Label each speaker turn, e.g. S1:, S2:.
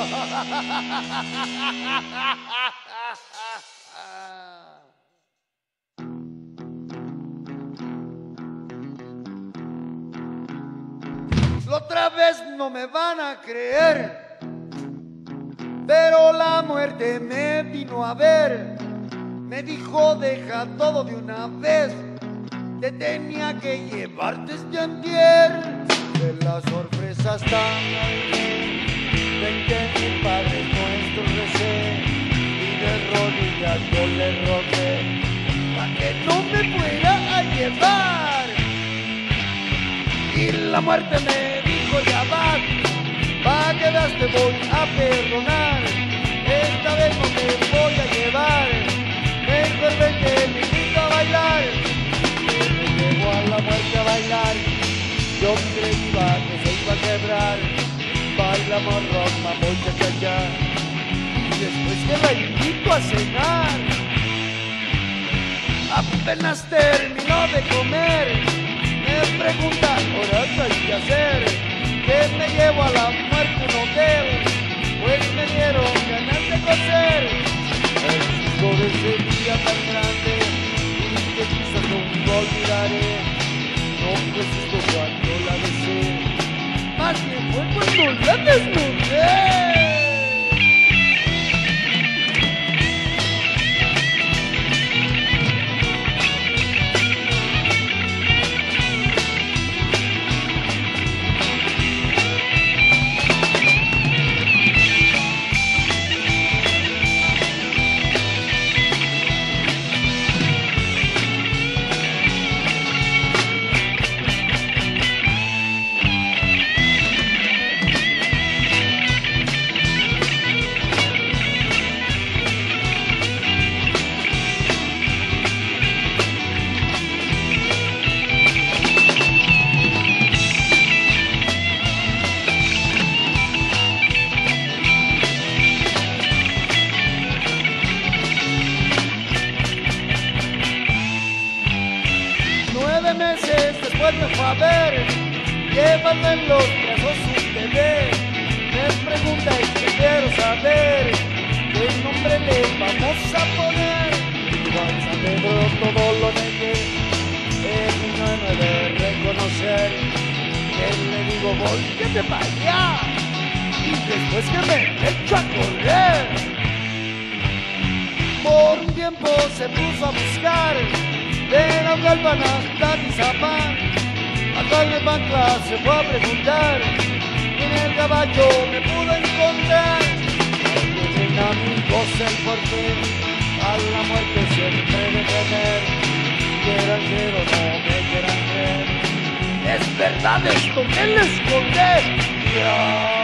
S1: La otra vez no me van a creer, pero la muerte me vino a ver. Me dijo, deja todo de una vez, te tenía que llevar desde antier. De la sorpresa hasta de mi Padre Nuestro recé, y de rodillas yo le rogué pa' que no me fuera a llevar. Y la muerte me dijo, ya vas, pa' que veas te voy a perdonar. Esta vez no te voy a llevar, mejor vente mi vida a bailar. Me llevo a la muerte a bailar, yo creía que se iba a quebrar. Bailamos rock, mamón, cha-cha-cha, y después que la invito a cenar. Apenas terminó de comer, me pregunta, ¿ahora qué hay que hacer? Que me llevo a la muerte a un hotel, pues me dieron ganas de coser. El susto de ese día tan grande, y que quizás nunca olvidaré. No fue susto cuando la besé, más bien fue cuando la desnudé. 9 meses después me fue a ver, llevando en los brazos un bebé. Me pregunta y que quiero saber qué nombre le vamos a poner. Juan San Pedro todo lo negué, el niño no debe reconocer. Que le digo, volvíate para allá, y después que me echo a correr. Por un tiempo se puso a buscar de las Galvanas hasta Tizapán, hasta el Pancla se fue a preguntar, y en el caballo me pudo encontrar. Tienen amigos el porqué, a la muerte siempre de temer, quieran ser o no me quieran creer, es verdad esto que les conté.